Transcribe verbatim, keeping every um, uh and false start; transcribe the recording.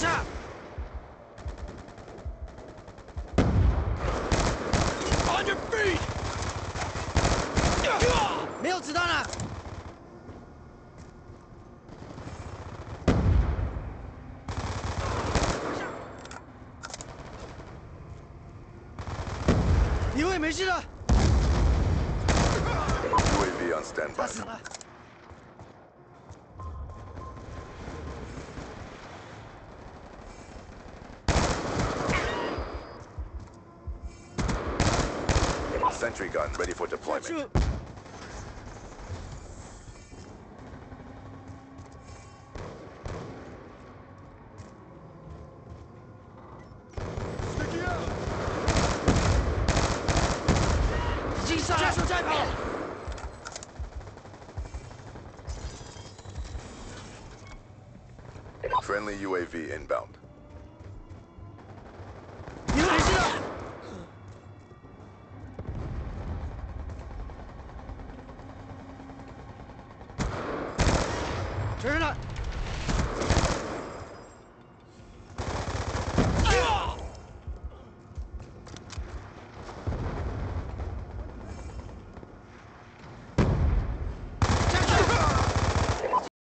下。On your feet！ 没有子弹了。你会没事的。 U A V on standby. 他死了。 Sentry gun ready for deployment. Sticky out! 已经上加速再跑。 Friendly U A V inbound. 你会没事的。 承认了。